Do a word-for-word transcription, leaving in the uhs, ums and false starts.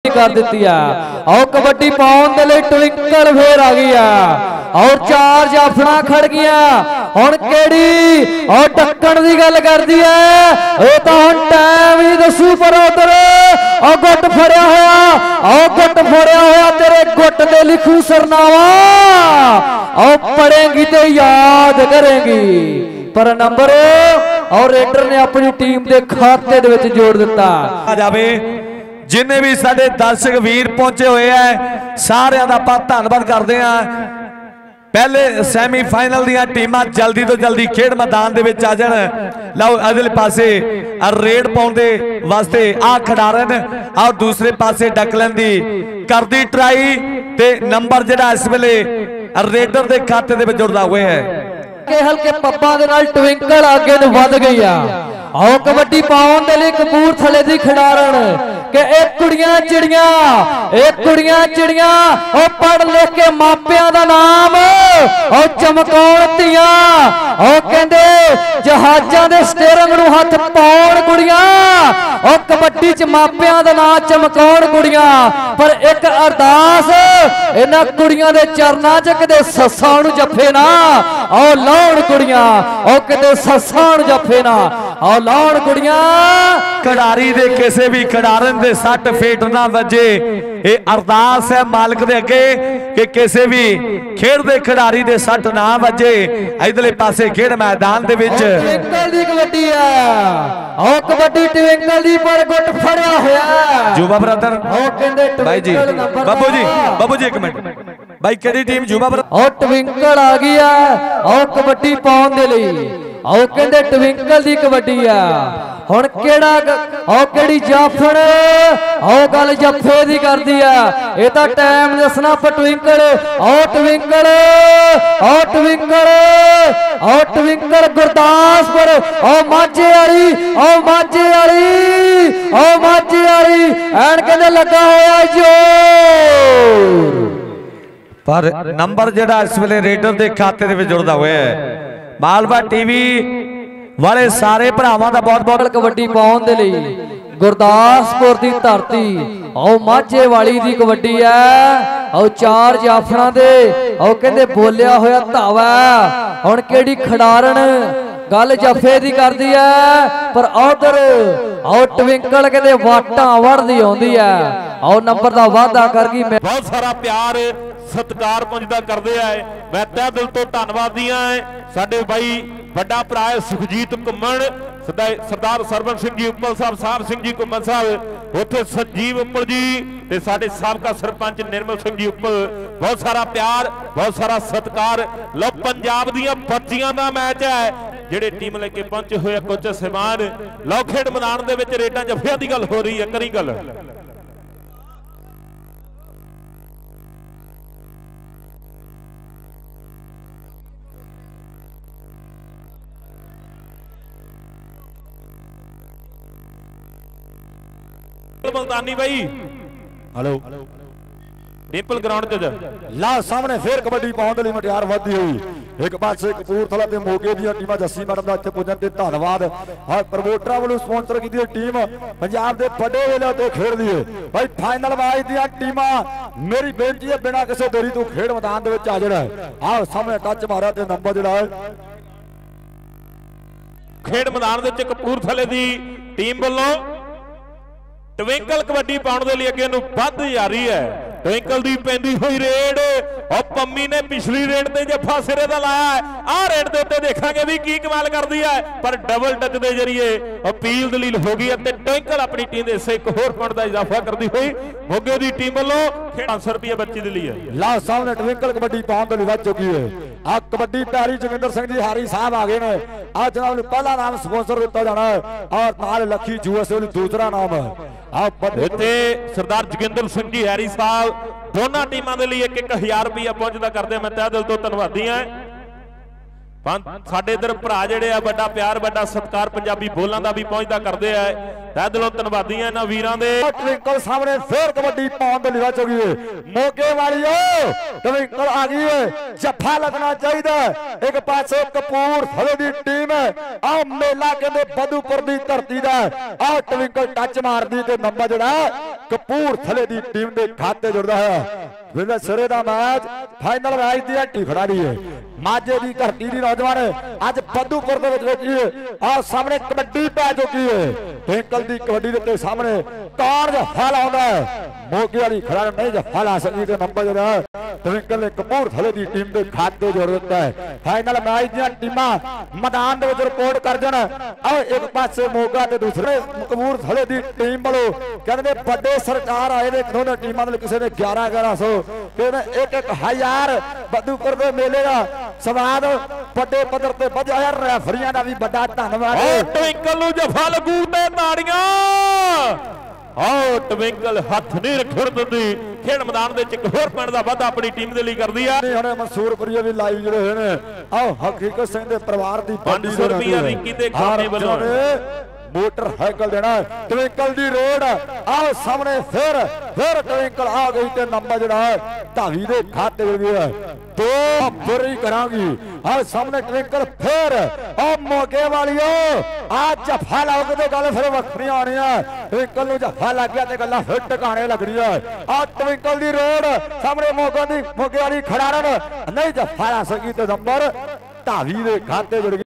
कर दी है। और कबड्डी पाउन दे लई ट्विंकल फिर आ गई है और चार जाफना खड़ गया। हुण केड़ी और टक्कण की गल कर दी है ये तो हुण टाइम ही दसू। पर उधर और गुट फड़िया होया और गुट फड़िया होया तेरे गुट दे लिखू सरनावा और पढ़ेंगी तो याद करेंगी। पर नंबर और रेडर ने अपनी टीम के खाते दे विच जोड़ दिता जावे। जिन्हें भी साडे दर्शक वीर पहुंचे हुए हैं सारिਆਂ ਦਾ ਆਪਾਂ ਧੰਨਵਾਦ ਕਰਦੇ ਆਂ। पहले सैमी फाइनल ਦੀਆਂ ਟੀਮਾਂ जल्दी तो जल्दी खेड मैदान ਦੇ ਵਿੱਚ ਆ ਜਾਣ। ਲਓ ਅਗਲੇ ਪਾਸੇ ਰੇਡ ਪਾਉਣ ਦੇ ਵਾਸਤੇ ਆ ਖਿਡਾਰਨ ਆ ਦੂਸਰੇ ਪਾਸੇ ਡਕਲਨ ਦੀ ਕਰਦੀ ਟਰਾਈ ਤੇ ਨੰਬਰ ਜਿਹੜਾ ਇਸ ਵੇਲੇ रेडर के खाते दे विच जुड़दा होया है। हल्के पब्बां दे नाल ट्विंकल आगे नूं वध गई आ। आओ कबड्डी पाउण दे लई कपूरथले दी खिडारण के एक कुड़ियां चिड़ियां एक कुड़ियां चिड़ियां ओ पढ़ लिख के मापियां दा नाम ओ चमकाउण धीआं ओ कहंदे जहाजां दे स्टीयरिंग नूं हथ पाउण कुड़ियां ओ कबड्डी च मापियां दा नाम चमकाउण कुड़ियां। पर एक अरदास इन्हां कुड़ियां दे चरनां च किते सस्सां नूं जफे ना ओ लाउण कुड़ियां ओ किते सस्सां नूं जफे ना ओ लाउण कुड़ियां। खिडारी दे किसी भी खिडारन दे सट फेट ना वजे ये अरदास है मालिक दे अगे कि किसी भी खेड दे खिडारी दे सट ना वजे। इधरले पासे खेड मैदान दे विच ट्विंकल दी कबड्डी है ओ कबड्डी ट्विंकल दी पर गुट फड़िया होया जुबा ब्रदर ओ कहंदे भाई जी बाबू जी बाबू जी एक मिनट भाई केड़ी टीम जुबा ब्रदर ओ ट्विंकल आ गई है ओ कबड्डी पाउण दे लई ओ कहंदे ट्विंकल दी कबड्डी है। हुण केड़ा ओ केड़ी जाफड़ ओ गल जफे दी करदी है ये तो टाइम दसना पर ट्विंकल ओ ट्विंकल ओ ट्विंकल ओ ट्विंकल गुरदासपुर ओ माझे वाली ओ माझे वाली ओ माझे वाली एन कहंदे लगा होया जोर। पर नंबर जिहड़ा इस वेले रेडर के खाते दे विच जुड़दा होया है। मालवा टीवी वाले सारे भरावां दा बहुत बहुत कबड्डी पाउण दे लई गुरदासपुर दी धरती ओ माझे वाली दी कबड्डी है ओ चार जाफरां दे ओ कहंदे बोलिया होया धावा। हुण केड़ी खिडारण गल जफे दी करदी है पर उधर ओ ट्विंकल कहंदे वाटां वड़दी आउंदी है ओ नंबर दा वादा कर गई। बहुत सारा प्यार सत्कार पुंजदा करदे आए। मैं तह दिल तो धन्नवादी हां साडे भाई वड्डा भरा सुखजीत घुम्मण सरदार सरवन सिंह जी उप्पल साहब साहब सिंह जी घुम्मण साहब उत्थे संजीव उप्पल जी ते साडे साबका सरपंच निर्मल सिंह जी उप्पल बहुत सारा प्यार बहुत सारा सत्कार। लो पंजाब दीआं बच्चियां दा मैच है ਜਿਹੜੇ टीम लेके पहुंचे हुए कुछ समान लो खेड मैदान दे विच रेडां जफियां दी गल हो रही है करी गल मुल्तानी भाई हेलो डिंपल ग्राउंड च ला सामने फिर कबड्डी पाउण दे लई मटियार वधदी होई एक पासे कपूरथला ते मोगे दी टीमां जस्सी मैडम दा इत्थे पुजन ते धन्नवाद। और प्रमोटरां वालों स्पॉन्सर कीती टीम पंजाब दे बड़े वेले ते खेडदी है भाई फाइनल वाइज दी टीमां मेरी बेनती है बिना किसी देरी तो खेड मैदान दे विच आ जाना है। आ सामने टच मारा ते नंबर जिहड़ा है खेड मैदान दे विच कपूरथले दी टीम वालों ट्विंकल कबड्डी पाउण दे लई अगे नूं वध जारी है। ट्विंकल दी पैंदी हुई रेड और पम्मी ने पिछली रेड ते जफा सिरे दा लाया है आ रेड दे उत्ते देखांगे भी की कमाल करदी है पर डबल टच दे जरिए अपील दलील हो गई है। ट्विंकल अपनी टीम दे हिस्से एक होर पॉइंट दा इजाफा करदी हुई मोगे दी टीम वालों पांच सौ रुपये बच्ची दे लिए ला सामने ट्विंकल कबड्डी पाउण दे लई वध चुकी है। आ कबड्डी प्यारी जोगिंदर सिंह जी हारी साहब आ गए ने आ जनाब नूं पहला नाम स्पॉन्सर दिता जाना है और नाल लखी जूएस दूसरा नाम है। इत्थे सरदार जोगिंदर सिंह जी हैरी साहब दोनों टीमों के लिए एक एक हजार रुपया पहुंचता करते मैं तह दिल तो धन्नवादी हां। साडे इधर भरा जिहड़े आ बड़ा प्यार बड़ा सत्कार पंजाबी बोलां दा भी पहुंचता करते हैं तह दिलों धन्नवादी हां इन्हां वीरां दे। ट्विंकल सामने फिर कबड्डी पाउण दे लई चुकी है मोगे वाली ट्विंकल आ गई है जफा लगना चाहिए। एक पासे कपूरथले दी टीम है आ मेला कहंदे बधूपुर दी धरती दा आ ट्विंकल टच मारदी ते नंबर जिहड़ा ਕਪੂਰਥਲੇ ਦੀ ਟੀਮ ਦੇ ਖਾਤੇ ਜੁੜਦਾ ਹੈ। ਵੇਲੇ ਸਿਰੇ ਦਾ ਮੈਚ ਫਾਈਨਲ ਮੈਚ ਦੀ ਹੱਟੀ ਖਿਡਾਰੀ ਹੈ ਮਾਝੇ ਦੀ ਧਰਤੀ ਦੀ ਨੌਜਵਾਨ ਅੱਜ ਬੱਦੂਪੁਰ ਦੇ ਵਿੱਚ ਵੇਖੀਏ ਆ ਸਾਹਮਣੇ ਕਬੱਡੀ ਪੈ ਚੁੱਕੀ ਹੈ। ਟਵਿੰਕਲ ਦੀ ਕਬੱਡੀ ਦੇ ਸਾਹਮਣੇ ਕੌਣ ਜਫਾ ਲਾਉਂਦਾ ਹੈ ਮੋਗੇ ਵਾਲੀ ਖਿਡਾਰੀ ਨਹੀਂ ਜਫਾ ਲਾ ਸਕੀ ਤੇ ਨੰਬਰ ਜਿਹੜਾ ਟਵਿੰਕਲ ਨੇ ਕਪੂਰਥਲੇ ਦੀ ਟੀਮ ਦੇ ਖਾਤੇ ਜੋੜ ਦਿੱਤਾ ਹੈ। ਫਾਈਨਲ ਮੈਚ ਦੀਆਂ ਟੀਮਾਂ ਮੈਦਾਨ ਦੇ ਵਿੱਚ ਰਿਪੋਰਟ ਕਰ ਜਾਣ ਆਓ ਇੱਕ ਪਾਸੇ ਮੋਗਾ ਤੇ ਦੂਸਰੇ ਕਪੂਰਥਲੇ ਦੀ ਟੀਮ ਵੱਲੋਂ ਕਹਿੰਦੇ ਵੱਡੇ ਸਰਕਾਰ ਆਏ ਨੇ ਦੋਨਾਂ ਟੀਮਾਂ ਦੇ ਕਿਸੇ ਨੇ ਗਿਆਰਾਂ ਗਿਆਰਾਂ ਸੌ ਤੇ ਇੱਕ ਇੱਕ ਹਜ਼ਾਰ ਬੱਦੂਪੁਰ ਦੇ ਮੇਲੇ ਦਾ ਸਵਾਦ ਵੱਡੇ ਪੱਧਰ ਤੇ ਵਧਿਆ ਯਾਰ ਰੈਫਰੀਆਂ ਦਾ ਵੀ ਵੱਡਾ ਧੰਨਵਾਦ। ਟਵਿੰਕਲ ਨੂੰ ਜਫਾ ਲੱਗੂ ਤੇ ਤਾੜੀਆਂ ਆਓ ਟਵਿੰਕਲ ਹੱਥ ਨਹੀਂ ਰੱਖਣ ਦਿੰਦੀ ਖੇਡ ਮੈਦਾਨ ਦੇ ਵਿੱਚ ਇੱਕ ਹੋਰ ਪਿੰਡ ਦਾ ਵਾਧਾ ਆਪਣੀ ਟੀਮ ਦੇ ਲਈ ਕਰਦੀ ਆ। ਹੁਣ ਮਨਸੂਰਪੁਰੀਆ ਵੀ ਲਾਈਵ ਜਿਹੜੇ ਹੋਏ ਨੇ ਆਓ ਹਕੀਕਤ ਸਿੰਘ ਦੇ ਪਰਿਵਾਰ ਦੀ ਬਾਡੀ ਦੇ ਰੁਪਈਆ ਰਿੰਕੀ ਦੇ ਖਾਤੇ ਵੱਲੋਂ ਮੋਟਰਸਾਈਕਲ ਦੇਣਾ ਟਵਿੰਕਲ ਦੀ ਰੋਡ ਆਓ ਸਾਹਮਣੇ ਫਿਰ ਫਿਰ ਟਵਿੰਕਲ ਆ ਗਈ ਤੇ ਨੰਬਰ ਜਿਹੜਾ ਧਾਵੀ ਦੇ ਖਾਤੇ ਵਿੱਚ ਗਿਆ ਦੋ ਬੁਰੀ ਕਰਾਂਗੀ ਆ ਸਾਹਮਣੇ ਟਵਿੰਕਲ ਫਿਰ ਆ ਮੋਗੇ ਵਾਲੀਓ ਆ ਜਫਾ ਲਾਉਗੇ ਤੇ ਗੱਲ ਫਿਰ ਵੱਖਰੀਆਂ ਆਉਣੀਆਂ। ਟਵਿੰਕਲ ਨੂੰ ਜਫਾ ਲੱਗ ਗਿਆ ਤੇ ਗੱਲਾਂ ਫਿਰ ਟਿਕਾਣੇ ਲੱਗਣੀਆਂ। ਆ ਟਵਿੰਕਲ ਦੀ ਰੋਡ ਸਾਹਮਣੇ ਮੋਗੇ ਦੀ ਮੋਗੇ ਵਾਲੀ ਖਿਡਾਰਨ ਨਹੀਂ ਜਫਾ ਲਾ ਸਕੀ ਤੇ ਨੰਬਰ ਧਾਵੀ ਦੇ ਖਾਤੇ ਵਿੱਚ